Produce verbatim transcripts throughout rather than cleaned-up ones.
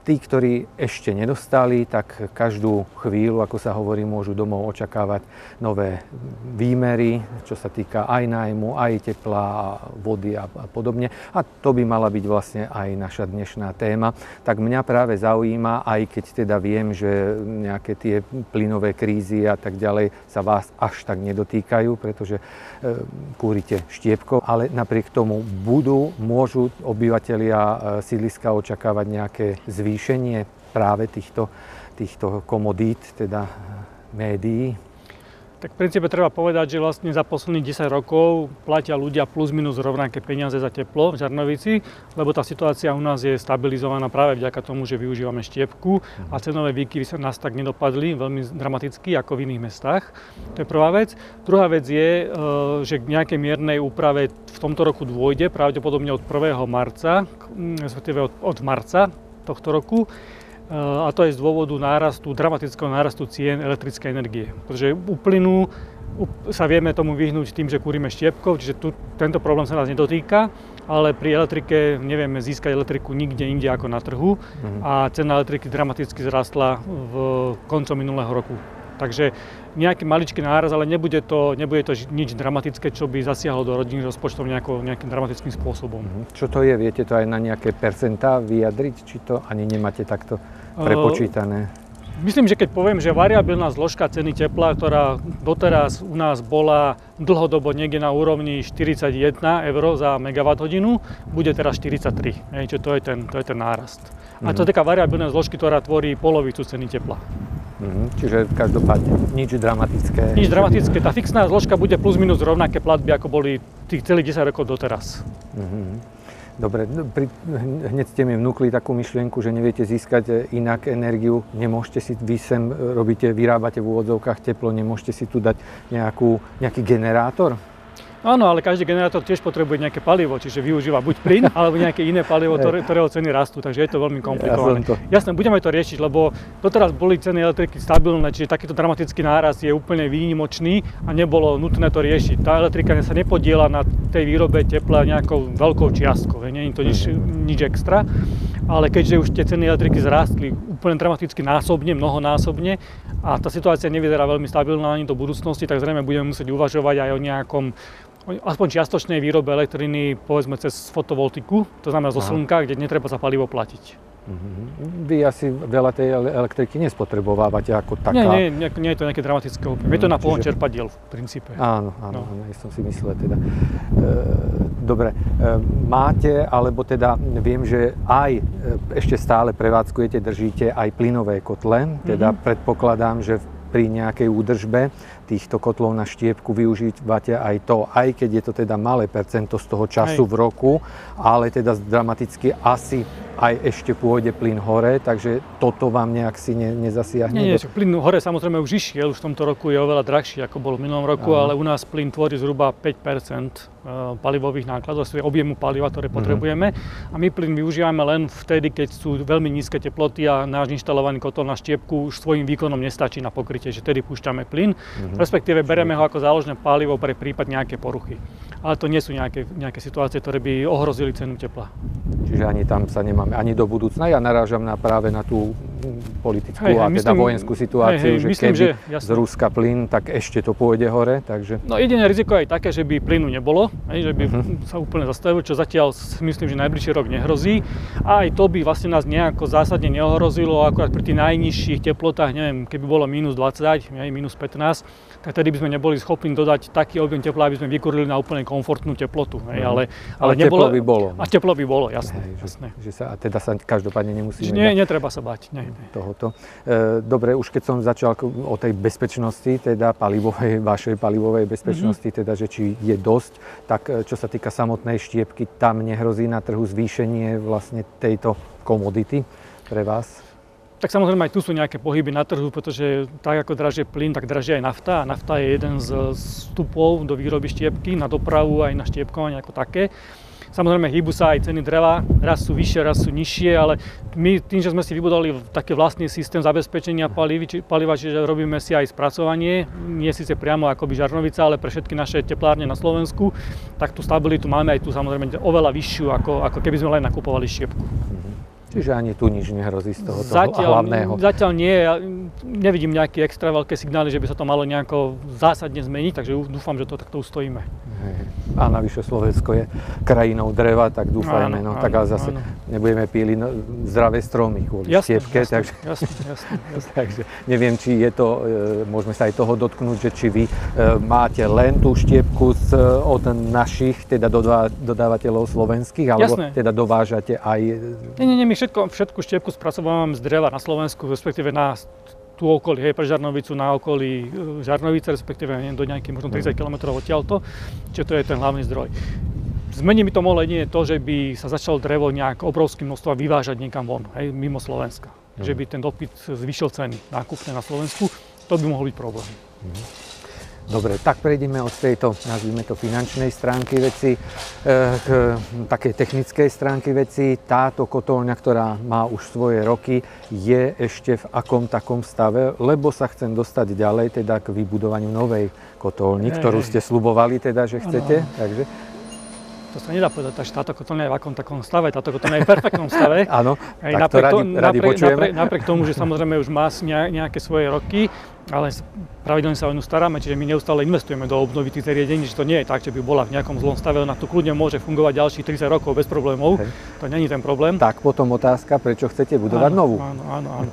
tí, ktorí ešte nedostali, tak každú chvíľu, ako sa hovorí, môžu domov očakávať nové výmery, čo sa týka aj nájmu, aj tepla, vody a podobne. A to by mala byť vlastne aj naša dnešná téma. Tak mňa práve zaujíma, aj keď teda viem, že nejaké tie plynové krízy a tak ďalej sa vás až tak nedotýkajú, pretože kúrite štiepkou, ale napriek tomu budú, môžu obyvatelia sídliska očakávať nejaké zvýšenie práve týchto, týchto komodít, teda médií? Tak v princípe treba povedať, že vlastne za posledných desať rokov platia ľudia plus minus rovnaké peniaze za teplo v Žarnovici, lebo tá situácia u nás je stabilizovaná práve vďaka tomu, že využívame štiepku a cenové výkyvy sa nás tak nedopadli veľmi dramaticky ako v iných mestách. To je prvá vec. Druhá vec je, že k nejakej miernej úprave v tomto roku dôjde, pravdepodobne od prvého marca, respektíve od, od marca tohto roku. A to je z dôvodu nárastu, dramatického nárastu cien elektrickej energie. Pretože u plynu sa vieme tomu vyhnúť tým, že kúrime štiepkou, čiže tu, tento problém sa nás nedotýka, ale pri elektrike nevieme získať elektriku nikde inde ako na trhu mhm. a cena elektriky dramaticky zrastla v koncom minulého roku. Takže nejaký maličký náraz, ale nebude to, nebude to nič dramatické, čo by zasiahlo do rodinných rozpočtov nejako, nejakým dramatickým spôsobom. Čo to je? Viete to aj na nejaké percentá vyjadriť? Či to ani nemáte takto prepočítané? Uh, myslím, že keď poviem, že variabilná zložka ceny tepla, ktorá doteraz u nás bola dlhodobo niekde na úrovni štyridsaťjeden eur za megawatt hodinu, bude teraz štyridsaťtri. Hej, čo to je ten, to je ten nárast. Mm-hmm. A to je taká variabilná zložka, ktorá tvorí polovicu ceny tepla. Mm-hmm. Čiže každopádne nič dramatické. Nič dramatické. Tá fixná zložka bude plus minus rovnaké platby, ako boli tých celých desať rokov doteraz. Mm-hmm. Dobre, pri, hneď ste mi vnúkli takú myšlienku, že neviete získať inak energiu. Nemôžete si, vy sem robíte, vyrábate v úvodzovkách teplo, nemôžete si tu dať nejakú, nejaký generátor? Áno, ale každý generátor tiež potrebuje nejaké palivo, čiže využíva buď plyn, alebo nejaké iné palivo, ktoré, ktorého ceny rastú, takže je to veľmi komplikované. Ja to... Jasné, budeme to riešiť, lebo doteraz boli ceny elektriky stabilné, čiže takýto dramatický nárast je úplne výnimočný a nebolo nutné to riešiť. Tá elektrika sa nepodiela na tej výrobe tepla nejakou veľkou čiastkou, nie je to nič, nič extra. Ale keďže už tie ceny elektriky zrástli úplne dramaticky násobne, mnohonásobne a tá situácia nevyzerá veľmi stabilná ani do budúcnosti, tak zrejme budeme musieť uvažovať aj o nejakom aspoň čiastočnej výrobe elektriny, povedzme cez fotovoltiku, to znamená zo slnka, kde netreba za palivo platiť. Vy asi veľa tej elektriky nespotrebovávate ako taká. Nie, nie, nie je to nejaké dramatické objem. Je to na pohon čerpadiel v princípe. Áno, áno, no. áno, ja som si myslel teda. Dobre, máte, alebo teda viem, že aj ešte stále prevádzkujete, držíte aj plynové kotle, teda mm-hmm. predpokladám, že pri nejakej údržbe týchto kotlov na štiepku využívate aj to, aj keď je to teda malé percento z toho času aj v roku, ale teda dramaticky asi aj ešte pôjde plyn hore, takže toto vám nejak si ne, nezasiahne? Nie, nie, plyn hore samozrejme už išiel, už v tomto roku je oveľa drahší, ako bol v minulom roku, Aha. ale u nás plyn tvorí zhruba päť percent palivových nákladov, objemu paliva, ktoré mm-hmm. potrebujeme. A my plyn využívame len vtedy, keď sú veľmi nízke teploty a náš inštalovaný kotol na štiepku už svojím výkonom nestačí na pokrytie, že tedy púšťame plyn, mm-hmm. respektíve bereme ho ako záložné palivo pre prípad nejaké poruchy. Ale to nie sú nejaké, nejaké situácie, ktoré by ohrozili cenu tepla. Čiže ani tam sa nemáme, ani do budúcna. Ja narážam na práve na tú politickú hej, a teda myslím, vojenskú situáciu, hej, hej, že myslím, keby že, z Ruska plyn, tak ešte to pôjde hore, takže... No jediné riziko je také, že by plynu nebolo, hej, že by uh-huh. sa úplne zastavil, čo zatiaľ myslím, že najbližší rok nehrozí. A aj to by vlastne nás nejako zásadne neohrozilo, akurát pri tých najnižších teplotách, neviem, keby bolo mínus dvadsať, hej, mínus pätnásť, tak tedy by sme neboli schopní dodať taký objem tepla, aby sme vykurili na úplne komfortnú teplotu. Hej, uh-huh. ale, ale, ale nebolo, teplo by bolo. A teplo by bolo, jasné. Hej, jasné. Že, že sa, a teda sa každopádne nemusíme... Nie, netreba sa bať. Nie, nie. Tohoto. E, dobre, už keď som začal o tej bezpečnosti, teda palivovej, vašej palivovej bezpečnosti, mm-hmm. teda, že či je dosť, tak čo sa týka samotnej štiepky, tam nehrozí na trhu zvýšenie vlastne tejto komodity pre vás? Tak samozrejme aj tu sú nejaké pohyby na trhu, pretože tak ako dražie plyn, tak dražie aj nafta. A nafta je jeden z vstupov do výroby štiepky, na dopravu aj na štiepkovanie ako také. Samozrejme hýbu sa aj ceny dreva, raz sú vyššie, raz sú nižšie, ale my tým, že sme si vybudovali taký vlastný systém zabezpečenia paliva, čiže robíme si aj spracovanie, nie síce priamo akoby Žarnovica, ale pre všetky naše teplárne na Slovensku, tak tú stabilitu máme aj tu samozrejme oveľa vyššiu, ako, ako keby sme len nakupovali štiepku. Čiže ani tu nič nehrozí z toho zatiaľ, hlavného. Zatiaľ nie, ja nevidím nejaké extra veľké signály, že by sa to malo nejako zásadne zmeniť, takže dúfam, že to takto ustojíme. A navyše Slovensko je krajinou dreva, tak dúfajme, áno, no, áno, tak ale zase áno. nebudeme píliť no, zdravé stromy kvôli jasne, štiepke, jasne, takže, jasne, jasne, jasne. takže neviem, či je to, môžeme sa aj toho dotknúť, že či vy máte len tú štiepku z, od našich, teda dodávateľov slovenských, alebo jasne. teda dovážate aj... Nie, nie, nie, my všetko, všetku štiepku spracovávame z dreva na Slovensku, respektíve na tú okolí, hej, pre Žarnovicu, na okolí Žarnovice, respektíve do nejakých možno tridsať kilometrov odtiaľto, čiže to je ten hlavný zdroj. Zmení mi to mohlo jedine to, že by sa začalo drevo nejak obrovským množstvom vyvážať niekam von, hej, mimo Slovenska. Mm. Že by ten dopyt zvýšil ceny nákupné na Slovensku, to by mohol byť problém. Mm. Dobre, tak prejdeme od tejto, nazvime to, finančnej stránky veci k takej technickej stránky veci. Táto kotolňa, ktorá má už svoje roky, je ešte v akom takom stave, lebo sa chcem dostať ďalej teda k vybudovaniu novej kotolni, ktorú ste sľubovali teda, že chcete. Ano. Takže to sa nedá povedať, že táto kotolňa je v akom takom stave, táto kotolňa je v perfektnom stave. Áno, tak to napriek, radi, radi napriek, počujeme. Napriek, napriek tomu, že samozrejme už má nejaké svoje roky, ale pravidelne sa o ňu staráme, čiže my neustále investujeme do obnovy tých zariadení, že to nie je tak, že by bola v nejakom zlom stave, ona tu kľudne môže fungovať ďalších tridsať rokov bez problémov, hej. To nie je ten problém. Tak potom otázka, prečo chcete budovať áno, novú? Áno, áno, áno.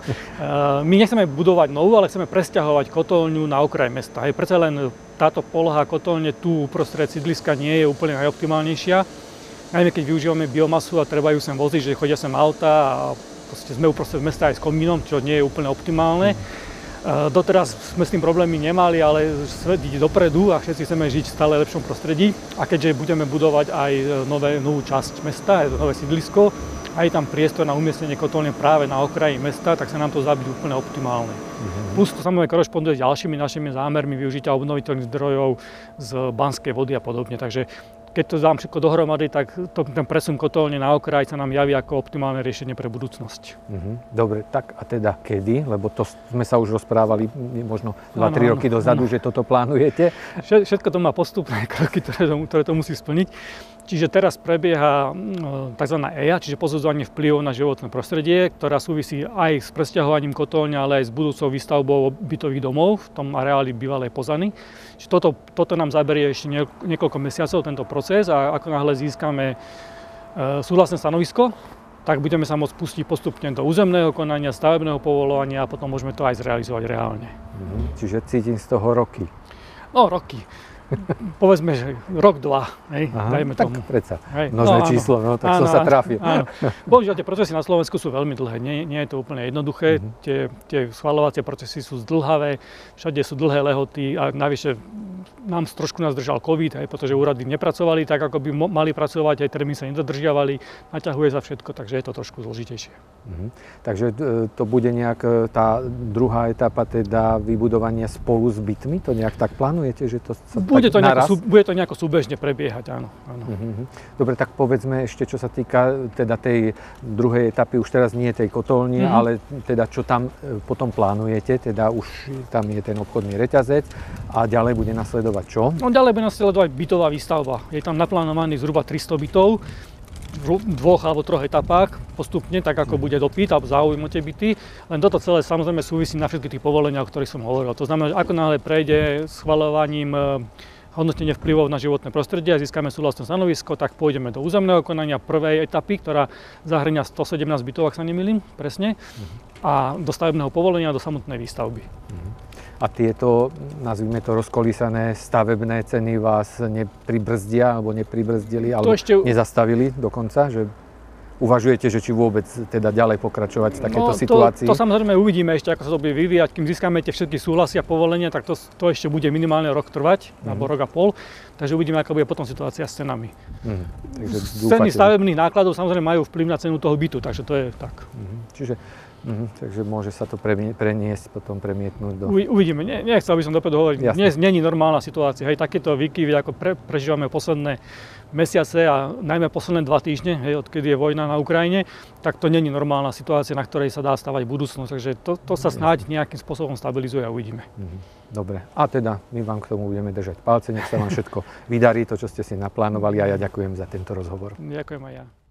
My nechceme budovať novú, ale chceme presťahovať kotolňu na okraj mesta. Hej, predsa len táto poloha kotolne tu uprostred sídliska nie je úplne najoptimálnejšia. Najmä keď využívame biomasu a treba ju sem voziť, že chodia sem auta a proste sme uprostred mesta aj s komínom, čo nie je úplne optimálne. Doteraz sme s tým problémy nemali, ale svet ide dopredu a všetci chceme žiť v stále lepšom prostredí. A keďže budeme budovať aj nové, novú časť mesta, nové sídlisko, a je tam priestor na umiestnenie kotolne práve na okraji mesta, tak sa nám to zdá byť úplne optimálne. Mm-hmm. Plus to samozrejme korešponduje s ďalšími našimi zámermi využitia obnoviteľných zdrojov z banskej vody a podobne. Takže keď to dám všetko dohromady, tak to, ten presun kotolne na okraj sa nám javí ako optimálne riešenie pre budúcnosť. Mm-hmm. Dobre, tak a teda kedy? Lebo to sme sa už rozprávali možno dva tri roky dozadu, áno. že toto plánujete. Všetko to má postupné kroky, ktoré to, ktoré to musí splniť. Čiže teraz prebieha tzv. é í á, čiže posudzovanie vplyvov na životné prostredie, ktorá súvisí aj s presťahovaním kotolňa, ale aj s budúcou výstavbou bytových domov v tom areáli bývalej Pozany. Čiže toto, toto nám zaberie ešte niekoľko mesiacov tento proces a ako náhle získame súhlasné stanovisko, tak budeme sa môcť pustiť postupne do územného konania, stavebného povoľovania a potom môžeme to aj zrealizovať reálne. Mhm. Čiže cítim z toho roky. No, roky. Povedzme, že rok, dva, hej, Aha, dajme tak tomu. predsa, hej. množné no, číslo, no, tak áno, som sa trafil. Áno. Bohužiaľ, tie procesy na Slovensku sú veľmi dlhé, nie, nie je to úplne jednoduché, mm-hmm. tie, tie schvaľovacie procesy sú zdĺhavé, všade sú dlhé lehoty a navyše nám trošku nás držal COVID, hej, pretože úrady nepracovali tak, ako by mo- mali pracovať, aj termíny sa nedodržiavali, naťahuje sa všetko, takže je to trošku zložitejšie. Mm-hmm. Takže to bude nejak tá druhá etapa, teda vybudovania spolu s bytmi, to nejak tak plánujete, že to sa bude to, nejako, bude to nejako súbežne prebiehať, áno. áno. Uh-huh. Dobre, tak povedzme ešte, čo sa týka teda tej druhej etapy, už teraz nie tej kotolni, uh-huh. ale teda čo tam potom plánujete, teda už tam je ten obchodný reťazec a ďalej bude nasledovať čo? No ďalej bude nasledovať bytová výstavba. Je tam naplánovaných zhruba tristo bytov v dvoch alebo troch etapách postupne, tak ako bude dopyt a záujem o tie byty. Len toto celé samozrejme súvisí na všetky tých povolenia, o ktorých som hovoril. To znamená, že ako náhle prejde schvaľovaním hodnotenie vplyvov na životné prostredie a získame súhlasné stanovisko, tak pôjdeme do územného konania prvej etapy, ktorá zahŕňa stosedemnásť bytov, ak sa nemýlim, presne, a do stavebného povolenia do samotnej výstavby. A tieto, nazvime to, rozkolísané stavebné ceny vás nepribrzdia alebo nepribrzdili, alebo ešte nezastavili dokonca? Že uvažujete, že či vôbec teda ďalej pokračovať v takéto no, situácii? To, to samozrejme uvidíme ešte, ako sa to bude vyvíjať. Kým získame tie všetky súhlasy a povolenia, tak to, to ešte bude minimálne rok trvať, mm-hmm. alebo rok a pol. Takže uvidíme, ako bude potom situácia s cenami. Mm-hmm. Takže ceny stavebných nákladov samozrejme majú vplyv na cenu toho bytu, takže to je tak. Mm-hmm. Čiže Mhm, takže môže sa to preniesť, potom premietnúť do... Uvidíme, ne, nechcel by som dopredu hovoriť, dnes nie je normálna situácia, hej, takéto výkyvy, ako pre, prežívame posledné mesiace a najmä posledné dva týždne, hej, odkedy je vojna na Ukrajine, tak to nie je normálna situácia, na ktorej sa dá stavať budúcnosť, takže to, to sa snáď nejakým spôsobom stabilizuje a uvidíme. Mhm, dobre, a teda my vám k tomu budeme držať palce, nech sa vám všetko vydarí, to, čo ste si naplánovali a ja ďakujem za tento rozhovor. Ďakujem aj ja.